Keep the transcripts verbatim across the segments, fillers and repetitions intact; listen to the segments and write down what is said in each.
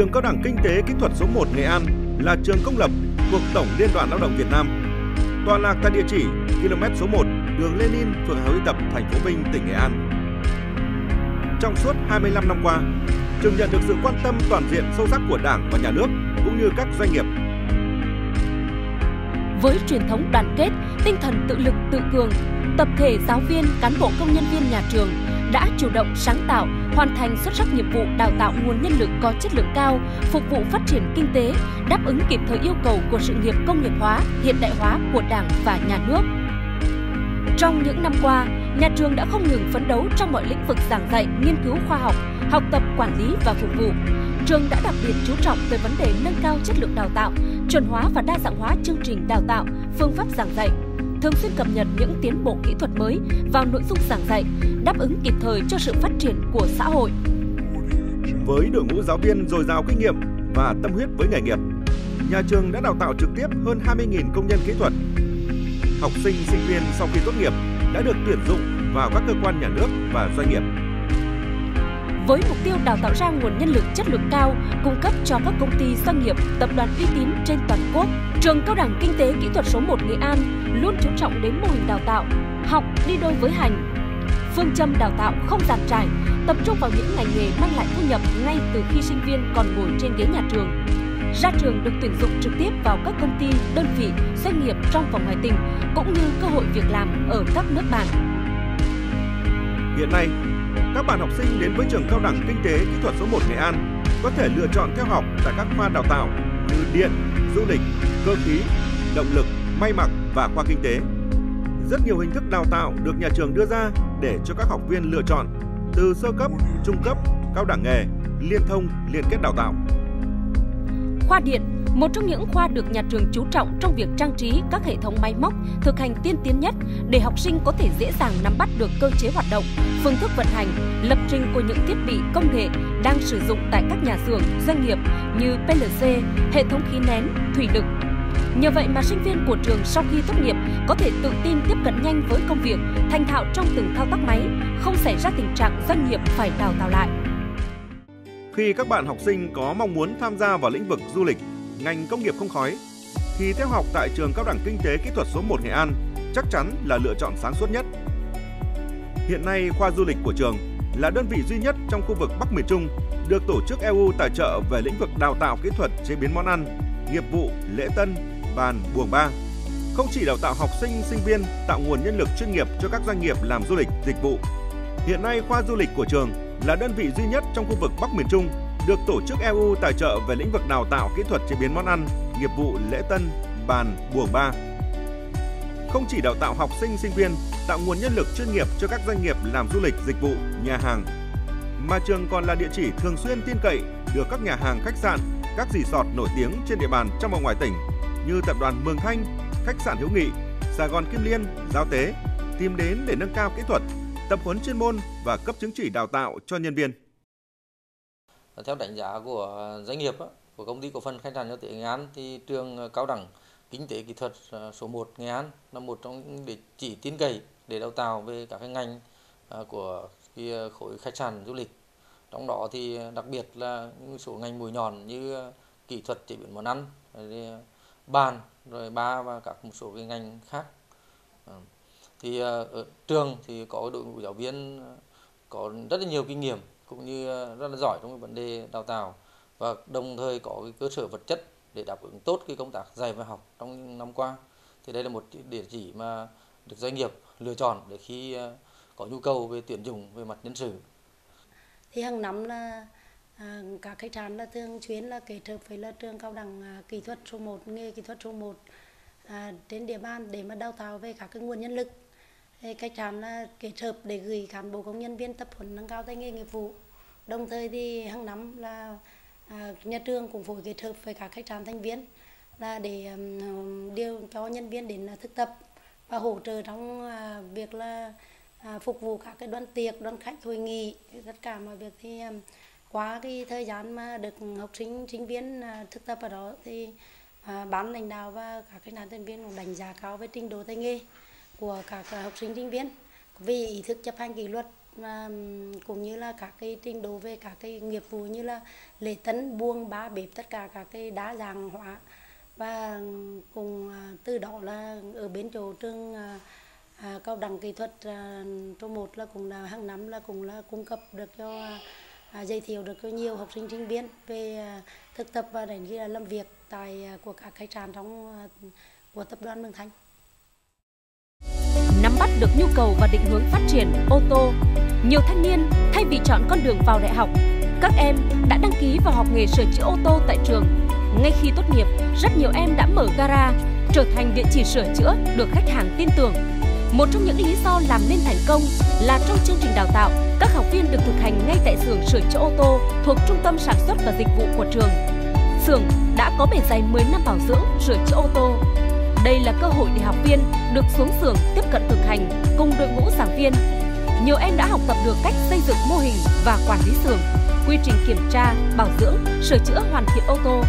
Trường Cao đẳng Kinh tế Kỹ thuật số một Nghệ An là trường công lập thuộc Tổng Liên đoàn Lao động Việt Nam. Tọa lạc tại địa chỉ ki lô mét số một, đường Lenin, phường Hà Huy Tập, thành phố Vinh, tỉnh Nghệ An. Trong suốt hai mươi lăm năm qua, trường nhận được sự quan tâm toàn diện sâu sắc của Đảng và Nhà nước cũng như các doanh nghiệp. Với truyền thống đoàn kết, tinh thần tự lực tự cường, tập thể giáo viên, cán bộ công nhân viên nhà trường đã chủ động sáng tạo, hoàn thành xuất sắc nhiệm vụ đào tạo nguồn nhân lực có chất lượng cao, phục vụ phát triển kinh tế, đáp ứng kịp thời yêu cầu của sự nghiệp công nghiệp hóa, hiện đại hóa của Đảng và Nhà nước. Trong những năm qua, nhà trường đã không ngừng phấn đấu trong mọi lĩnh vực giảng dạy, nghiên cứu khoa học, học tập, quản lý và phục vụ. Trường đã đặc biệt chú trọng tới vấn đề nâng cao chất lượng đào tạo, chuẩn hóa và đa dạng hóa chương trình đào tạo, phương pháp giảng dạy, thường xuyên cập nhật những tiến bộ kỹ thuật mới vào nội dung giảng dạy, đáp ứng kịp thời cho sự phát triển của xã hội. Với đội ngũ giáo viên dồi dào kinh nghiệm và tâm huyết với nghề nghiệp, nhà trường đã đào tạo trực tiếp hơn hai mươi nghìn công nhân kỹ thuật. Học sinh, sinh viên sau khi tốt nghiệp đã được tuyển dụng vào các cơ quan nhà nước và doanh nghiệp. Với mục tiêu đào tạo ra nguồn nhân lực chất lượng cao, cung cấp cho các công ty, doanh nghiệp, tập đoàn uy tín trên toàn quốc, Trường Cao đẳng Kinh tế Kỹ thuật số một Nghệ An luôn chú trọng đến mô hình đào tạo, học đi đôi với hành. Phương châm đào tạo không dàn trải, tập trung vào những ngành nghề mang lại thu nhập ngay từ khi sinh viên còn ngồi trên ghế nhà trường. Ra trường được tuyển dụng trực tiếp vào các công ty, đơn vị, doanh nghiệp trong và ngoài tỉnh, cũng như cơ hội việc làm ở các nước bạn. Hiện nay, các bạn học sinh đến với Trường Cao đẳng Kinh tế Kỹ thuật số một Nghệ An có thể lựa chọn theo học tại các khoa đào tạo như điện, du lịch, cơ khí, động lực, may mặc và khoa kinh tế. Rất nhiều hình thức đào tạo được nhà trường đưa ra để cho các học viên lựa chọn, từ sơ cấp, trung cấp, cao đẳng nghề, liên thông, liên kết đào tạo. Khoa điện, một trong những khoa được nhà trường chú trọng trong việc trang trí các hệ thống máy móc, thực hành tiên tiến nhất để học sinh có thể dễ dàng nắm bắt được cơ chế hoạt động, phương thức vận hành, lập trình của những thiết bị công nghệ đang sử dụng tại các nhà xưởng, doanh nghiệp như pê lờ xê, hệ thống khí nén, thủy lực. Nhờ vậy mà sinh viên của trường sau khi tốt nghiệp có thể tự tin tiếp cận nhanh với công việc, thành thạo trong từng thao tác máy, không xảy ra tình trạng doanh nghiệp phải đào tạo lại. Khi các bạn học sinh có mong muốn tham gia vào lĩnh vực du lịch, ngành công nghiệp không khói, thì theo học tại Trường Cao đẳng Kinh tế Kỹ thuật số một Nghệ An chắc chắn là lựa chọn sáng suốt nhất. Hiện nay, khoa du lịch của trường là đơn vị duy nhất trong khu vực Bắc miền Trung được tổ chức e u tài trợ về lĩnh vực đào tạo kỹ thuật chế biến món ăn, nghiệp vụ, lễ tân, bàn, buồng ba. Không chỉ đào tạo học sinh, sinh viên tạo nguồn nhân lực chuyên nghiệp cho các doanh nghiệp làm du lịch, dịch vụ. Hiện nay, khoa du lịch của trường là đơn vị duy nhất trong khu vực Bắc miền Trung được tổ chức e u tài trợ về lĩnh vực đào tạo kỹ thuật chế biến món ăn, nghiệp vụ, lễ tân, bàn, buồng ba. Không chỉ đào tạo học sinh, sinh viên tạo nguồn nhân lực chuyên nghiệp cho các doanh nghiệp làm du lịch, dịch vụ, nhà hàng, mà trường còn là địa chỉ thường xuyên tin cậy được các nhà hàng, khách sạn, các resort nổi tiếng trên địa bàn trong và ngoài tỉnh như tập đoàn Mường Thanh, khách sạn Hiếu Nghị, Sài Gòn Kim Liên, Giao Tế tìm đến để nâng cao kỹ thuật, tập huấn chuyên môn và cấp chứng chỉ đào tạo cho nhân viên. Theo đánh giá của doanh nghiệp, của công ty cổ phần Khách sạn Giao Tế Nghệ An, thì trường Cao đẳng Kinh tế Kỹ thuật số một Nghệ An là một trong những địa chỉ tin cậy để đào tạo về các cái ngành của cái khối khách sạn du lịch. Trong đó thì đặc biệt là những số ngành mũi nhọn như kỹ thuật chế biến món ăn, bàn, rồi ba và các một số cái ngành khác. Thì ở trường thì có đội ngũ giáo viên có rất là nhiều kinh nghiệm cũng như rất là giỏi trong cái vấn đề đào tạo, và đồng thời có cái cơ sở vật chất để đáp ứng tốt cái công tác dạy và học trong những năm qua. Thì đây là một địa chỉ mà được doanh nghiệp lựa chọn để khi có nhu cầu về tuyển dụng về mặt nhân sự. Thì hàng năm là à, các khách sạn là thường xuyên là kết hợp với là trường Cao đẳng à, Kỹ thuật số một, nghề kỹ thuật số một à, trên địa bàn để mà đào tạo về các cái nguồn nhân lực. Thì khách sạn là kết hợp để gửi cán bộ công nhân viên tập huấn nâng cao tay nghề nghiệp vụ. Đồng thời thì hàng năm là à, nhà trường cũng phối kết hợp với các khách sạn thành viên là để um, điều cho nhân viên đến thực tập và hỗ trợ trong à, việc là à, phục vụ các cái đoàn tiệc, đoàn khách, hội nghị, tất cả mọi việc. Thì um, qua cái thời gian mà được học sinh, sinh viên à, thực tập ở đó thì à, ban lãnh đạo và các khách sạn thành viên cũng đánh giá cao về trình độ tay nghề của các học sinh, sinh viên vì ý thức chấp hành kỷ luật và cũng như là các cái trình độ về các cái nghiệp vụ như là lễ tân, buông, bá, bếp, tất cả các cái đa dạng hóa. Và cùng từ đó là ở bên chỗ trường à, cao đẳng kỹ thuật à, số một là cũng là hàng năm là cũng là cung cấp được cho à, giới thiệu được cho nhiều học sinh sinh viên về à, thực tập và đến khi là làm việc tại à, của các khách sạn trong à, của tập đoàn Mường Thanh. Nắm bắt được nhu cầu và định hướng phát triển ô tô, nhiều thanh niên thay vì chọn con đường vào đại học, các em đã đăng ký vào học nghề sửa chữa ô tô tại trường. Ngay khi tốt nghiệp, rất nhiều em đã mở gara, trở thành địa chỉ sửa chữa được khách hàng tin tưởng. Một trong những lý do làm nên thành công là trong chương trình đào tạo, các học viên được thực hành ngay tại xưởng sửa chữa ô tô thuộc Trung tâm Sản xuất và Dịch vụ của trường. Xưởng đã có bề dày mười năm bảo dưỡng, sửa chữa ô tô. Đây là cơ hội để học viên được xuống xưởng tiếp cận thực hành cùng đội ngũ giảng viên. Nhiều em đã học tập được cách xây dựng mô hình và quản lý xưởng, quy trình kiểm tra, bảo dưỡng, sửa chữa hoàn thiện ô tô.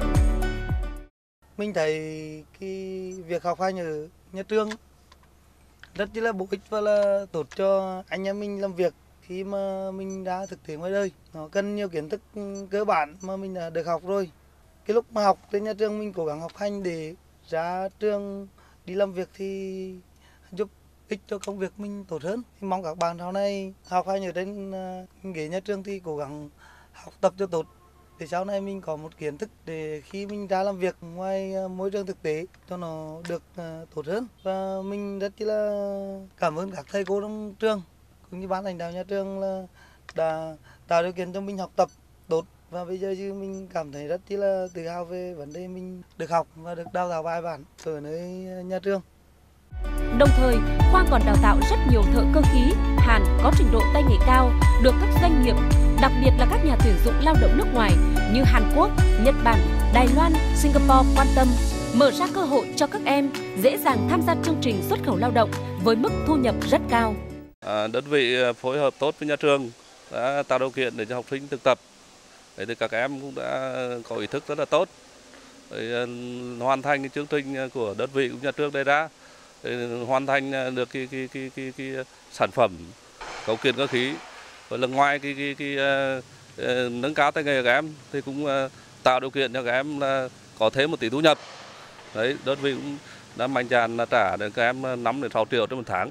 Mình thấy cái việc học hành ở nhà trường rất là bổ ích và là tốt cho anh em mình làm việc khi mà mình đã thực tế ngoài đời. Nó cần nhiều kiến thức cơ bản mà mình đã được học rồi. Cái lúc mà học trên nhà trường mình cố gắng học hành để ra trường đi làm việc thì giúp ích cho công việc mình tốt hơn. Thì mong các bạn sau này học hành ở trên ghế nhà trường thì cố gắng học tập cho tốt, để sau này mình có một kiến thức để khi mình ra làm việc ngoài môi trường thực tế cho nó được tốt hơn. Và mình rất là cảm ơn các thầy cô trong trường cũng như ban lãnh đạo nhà trường là đã tạo điều kiện cho mình học tập tốt. Và bây giờ chứ mình cảm thấy rất là tự hào về vấn đề mình được học và được đào tạo bài bản ở nơi nhà trường. Đồng thời, khoa còn đào tạo rất nhiều thợ cơ khí, hàn có trình độ tay nghề cao, được các doanh nghiệp, đặc biệt là các nhà tuyển dụng lao động nước ngoài như Hàn Quốc, Nhật Bản, Đài Loan, Singapore quan tâm, mở ra cơ hội cho các em dễ dàng tham gia chương trình xuất khẩu lao động với mức thu nhập rất cao. À, đơn vị phối hợp tốt với nhà trường đã tạo điều kiện để cho học sinh thực tập. Đấy thì các em cũng đã có ý thức rất là tốt để hoàn thành cái chương trình của đơn vị cũng nhà trường đề ra, để hoàn thành được cái cái cái cái, cái, cái sản phẩm cấu kiện cơ khí. Và là ngoài cái cái, cái, cái uh, nâng cao tay nghề của các em thì cũng uh, tạo điều kiện cho các em là có thêm một tỷ thu nhập. Đấy, đơn vị cũng đã mạnh dạn là trả để các em năm đến sáu triệu trên một tháng.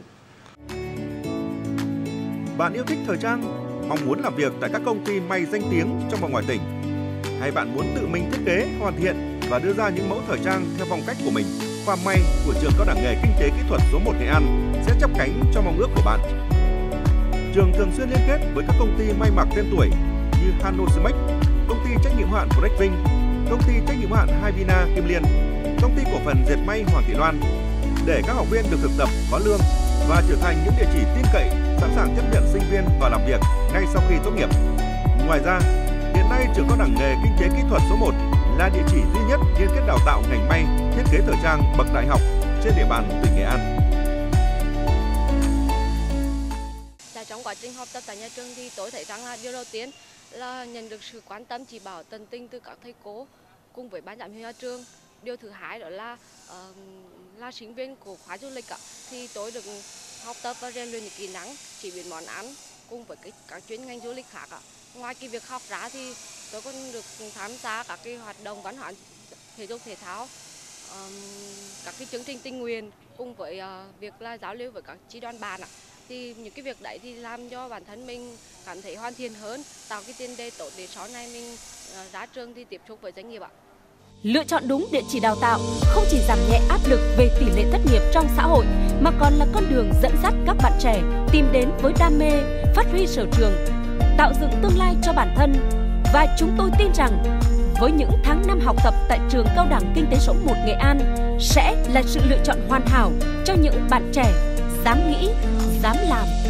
Bạn yêu thích thời trang, mong muốn làm việc tại các công ty may danh tiếng trong và ngoài tỉnh, hay bạn muốn tự mình thiết kế, hoàn thiện và đưa ra những mẫu thời trang theo phong cách của mình, khoa may của trường Cao đẳng nghề Kinh tế Kỹ thuật số một Nghệ An sẽ chắp cánh cho mong ước của bạn. Trường thường xuyên liên kết với các công ty may mặc tên tuổi như Hanosmex, công ty trách nhiệm hữu hạn Breakving, công ty trách nhiệm hữu hạn Havina Kim Liên, công ty cổ phần dệt may Hoàng Thị Loan, để các học viên được thực tập có lương và trở thành những địa chỉ tin cậy, sẵn sàng tiếp nhận sinh viên vào làm việc ngay sau khi tốt nghiệp. Ngoài ra, hiện nay trường Cao đẳng nghề Kinh tế Kỹ thuật số một là địa chỉ duy nhất liên kết đào tạo ngành may, thiết kế thời trang bậc đại học trên địa bàn tỉnh Nghệ An. Trong quá trình học tập tại nhà trường thì tôi thấy rằng là điều đầu tiên là nhận được sự quan tâm chỉ bảo tận tình từ các thầy cô cùng với ban giám hiệu nhà trường. Điều thứ hai đó là uh, là sinh viên của khóa du lịch thì tôi được học tập và rèn luyện những kỹ năng chế biến món ăn cùng với cái, các chuyên ngành du lịch khác. Ngoài cái việc học ra thì tôi còn được tham gia các cái hoạt động văn hóa thể dục thể thao, um, các cái chương trình tình nguyện cùng với uh, việc là giao lưu với các chi đoàn bản. Thì những cái việc đấy thì làm cho bản thân mình cảm thấy hoàn thiện hơn, tạo cái tiền đề tốt để sau này mình uh, ra trường thì tiếp xúc với doanh nghiệp ạ. Lựa chọn đúng địa chỉ đào tạo không chỉ giảm nhẹ áp lực về tỷ lệ thất nghiệp trong xã hội mà còn là con đường dẫn dắt các bạn trẻ tìm đến với đam mê, phát huy sở trường, tạo dựng tương lai cho bản thân. Và chúng tôi tin rằng với những tháng năm học tập tại trường Cao đẳng Kinh tế số một Nghệ An sẽ là sự lựa chọn hoàn hảo cho những bạn trẻ dám nghĩ, dám làm.